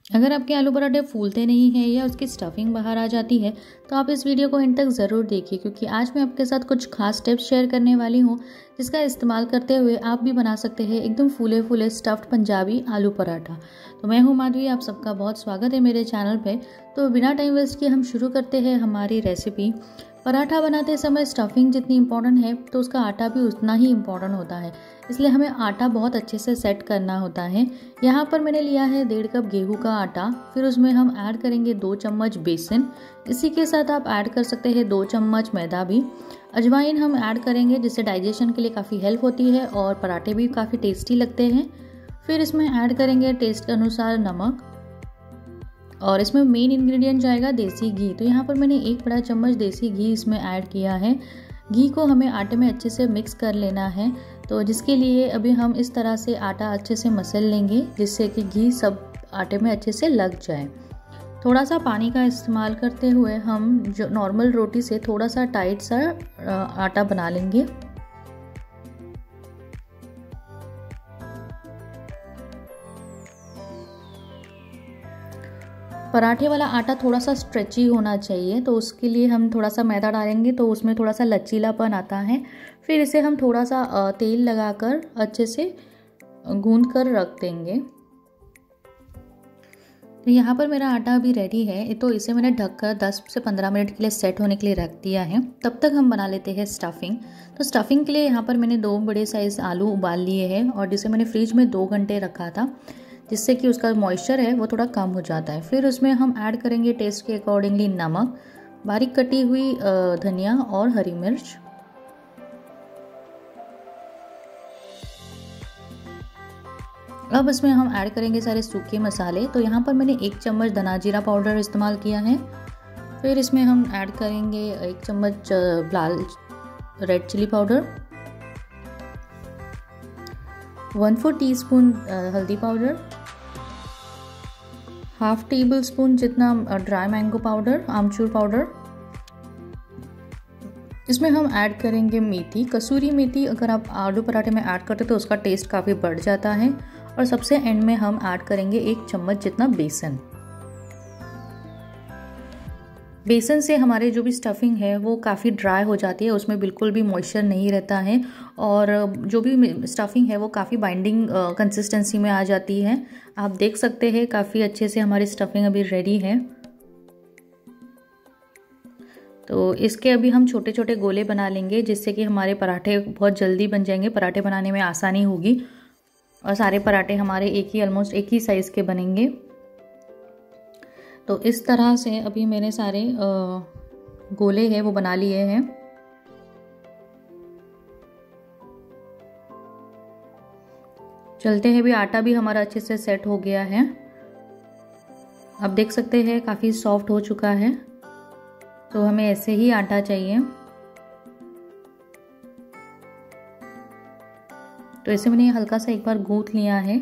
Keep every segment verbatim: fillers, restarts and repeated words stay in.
अगर आपके आलू पराठे फूलते नहीं हैं या उसकी स्टफिंग बाहर आ जाती है तो आप इस वीडियो को एंड तक ज़रूर देखिए, क्योंकि आज मैं आपके साथ कुछ खास टिप्स शेयर करने वाली हूँ जिसका इस्तेमाल करते हुए आप भी बना सकते हैं एकदम फूले फूले स्टफ्ड पंजाबी आलू पराठा। तो मैं हूँ माधवी, आप सबका बहुत स्वागत है मेरे चैनल पे। तो बिना टाइम वेस्ट किए हम शुरू करते हैं हमारी रेसिपी। पराठा बनाते समय स्टफिंग जितनी इम्पॉर्टेंट है तो उसका आटा भी उतना ही इम्पॉर्टेंट होता है, इसलिए हमें आटा बहुत अच्छे से सेट करना होता है। यहाँ पर मैंने लिया है डेढ़ कप गेहूं का आटा, फिर उसमें हम ऐड करेंगे दो चम्मच बेसन। इसी के साथ आप ऐड कर सकते हैं दो चम्मच मैदा भी। अजवाइन हम ऐड करेंगे जिससे डाइजेशन के लिए काफ़ी हेल्प होती है और पराठे भी काफ़ी टेस्टी लगते हैं। फिर इसमें ऐड करेंगे टेस्ट के अनुसार नमक और इसमें मेन इंग्रेडिएंट जाएगा देसी घी। तो यहाँ पर मैंने एक बड़ा चम्मच देसी घी इसमें ऐड किया है। घी को हमें आटे में अच्छे से मिक्स कर लेना है, तो जिसके लिए अभी हम इस तरह से आटा अच्छे से मसल लेंगे जिससे कि घी सब आटे में अच्छे से लग जाए। थोड़ा सा पानी का इस्तेमाल करते हुए हम जो नॉर्मल रोटी से थोड़ा सा टाइट सा आटा बना लेंगे। पराठे वाला आटा थोड़ा सा स्ट्रेची होना चाहिए, तो उसके लिए हम थोड़ा सा मैदा डालेंगे तो उसमें थोड़ा सा लचीलापन आता है। फिर इसे हम थोड़ा सा तेल लगाकर अच्छे से गूंद कर रख देंगे। तो यहाँ पर मेरा आटा अभी रेडी है, तो इसे मैंने ढककर दस से पंद्रह मिनट के लिए सेट होने के लिए रख दिया है। तब तक हम बना लेते हैं स्टफिंग। तो स्टफिंग के लिए यहाँ पर मैंने दो बड़े साइज़ आलू उबाल लिए हैं और जिसे मैंने फ्रिज में दो घंटे रखा था, जिससे कि उसका मॉइस्चर है वो थोड़ा कम हो जाता है। फिर उसमें हम ऐड करेंगे टेस्ट के अकॉर्डिंगली नमक, बारीक कटी हुई धनिया और हरी मिर्च। अब इसमें हम ऐड करेंगे सारे सूखे मसाले। तो यहाँ पर मैंने एक चम्मच धना जीरा पाउडर इस्तेमाल किया है। फिर इसमें हम ऐड करेंगे एक चम्मच लाल red chili powder, one four teaspoon हल्दी पाउडर, हाफ टेबल स्पून जितना ड्राई मैंगो पाउडर, आमचूर पाउडर। इसमें हम ऐड करेंगे मेथी, कसूरी मेथी। अगर आप आलू पराठे में ऐड करते तो उसका टेस्ट काफ़ी बढ़ जाता है। और सबसे एंड में हम ऐड करेंगे एक चम्मच जितना बेसन। बेसन से हमारे जो भी स्टफिंग है वो काफ़ी ड्राई हो जाती है, उसमें बिल्कुल भी मॉइस्चर नहीं रहता है और जो भी स्टफिंग है वो काफ़ी बाइंडिंग कंसिस्टेंसी में आ जाती है। आप देख सकते हैं काफ़ी अच्छे से हमारी स्टफिंग अभी रेडी है। तो इसके अभी हम छोटे छोटे गोले बना लेंगे जिससे कि हमारे पराठे बहुत जल्दी बन जाएंगे, पराठे बनाने में आसानी होगी और सारे पराठे हमारे एक ही ऑलमोस्ट एक ही साइज़ के बनेंगे। तो इस तरह से अभी मैंने सारे गोले हैं वो बना लिए हैं। चलते हैं भी, आटा भी हमारा अच्छे से सेट हो गया है। आप देख सकते हैं काफ़ी सॉफ्ट हो चुका है, तो हमें ऐसे ही आटा चाहिए। तो ऐसे मैंने हल्का सा एक बार गूंथ लिया है।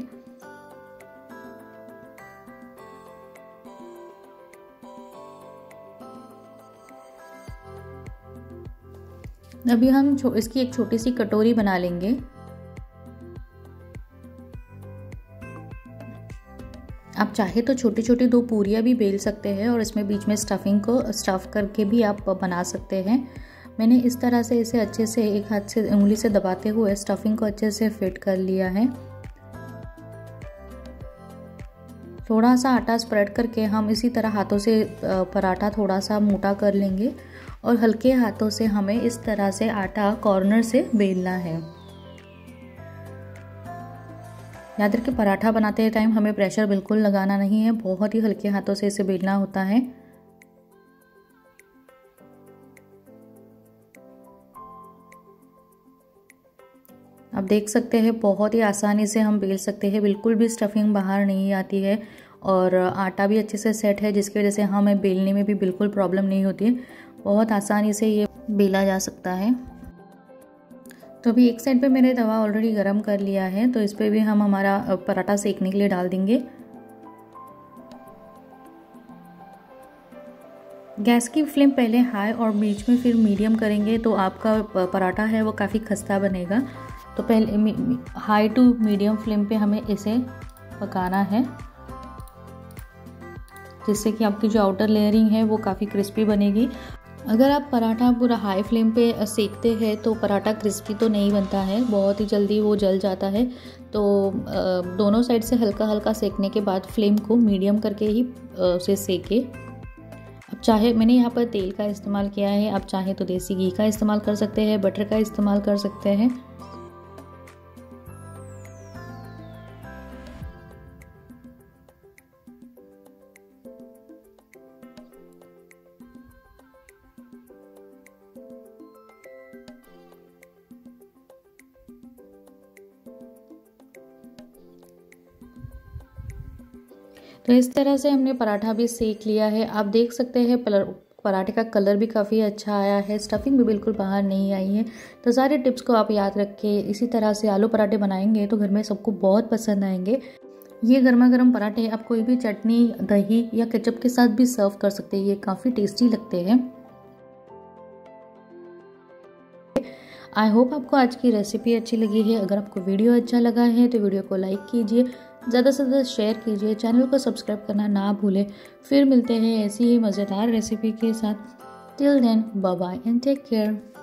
अभी हम इसकी एक छोटी सी कटोरी बना लेंगे। आप चाहे तो छोटी छोटी दो पूरियाँ भी बेल सकते हैं और इसमें बीच में स्टफिंग को स्टफ करके भी आप बना सकते हैं। मैंने इस तरह से इसे अच्छे से एक हाथ से उंगली से दबाते हुए स्टफिंग को अच्छे से फिट कर लिया है। थोड़ा सा आटा स्प्रेड करके हम इसी तरह हाथों से पराठा थोड़ा सा मोटा कर लेंगे और हल्के हाथों से हमें इस तरह से आटा कॉर्नर से बेलना है। याद रखिए पराठा बनाते टाइम हमें प्रेशर बिल्कुल लगाना नहीं है, बहुत ही हल्के हाथों से इसे बेलना होता है। आप देख सकते हैं बहुत ही आसानी से हम बेल सकते हैं, बिल्कुल भी स्टफिंग बाहर नहीं आती है और आटा भी अच्छे से सेट है जिसकी वजह से हमें बेलने में भी बिल्कुल प्रॉब्लम नहीं होती है। बहुत आसानी से ये बेला जा सकता है। तो अभी एक साइड पे मैंने तवा ऑलरेडी गरम कर लिया है, तो इस पर भी हम हमारा पराठा सेकने के लिए डाल देंगे। गैस की फ्लेम पहले हाई और बीच में फिर मीडियम करेंगे तो आपका पराठा है वो काफ़ी खस्ता बनेगा। तो पहले हाई टू मीडियम फ्लेम पे हमें इसे पकाना है। जिससे कि आपकी जो आउटर लेयरिंग है वो काफ़ी क्रिस्पी बनेगी। अगर आप पराठा पूरा हाई फ्लेम पे सेकते हैं तो पराठा क्रिस्पी तो नहीं बनता है, बहुत ही जल्दी वो जल जाता है। तो दोनों साइड से हल्का हल्का सेकने के बाद फ्लेम को मीडियम करके ही उसे सेके। अब चाहे मैंने यहाँ पर तेल का इस्तेमाल किया है, आप चाहे तो देसी घी का इस्तेमाल कर सकते हैं, बटर का इस्तेमाल कर सकते हैं। तो इस तरह से हमने पराठा भी सेक लिया है। आप देख सकते हैं पराठे का कलर भी काफ़ी अच्छा आया है, स्टफिंग भी बिल्कुल बाहर नहीं आई है। तो सारे टिप्स को आप याद रखें, इसी तरह से आलू पराठे बनाएंगे तो घर में सबको बहुत पसंद आएंगे। ये गर्मा गर्म पराठे आप कोई भी चटनी, दही या केचप के साथ भी सर्व कर सकते हैं, ये काफ़ी टेस्टी लगते हैं। आई होप आपको आज की रेसिपी अच्छी लगी है। अगर आपको वीडियो अच्छा लगा है तो वीडियो को लाइक कीजिए, ज़्यादा से ज़्यादा शेयर कीजिए, चैनल को सब्सक्राइब करना ना भूलें। फिर मिलते हैं ऐसी ही मज़ेदार रेसिपी के साथ। Till then bye bye and take care.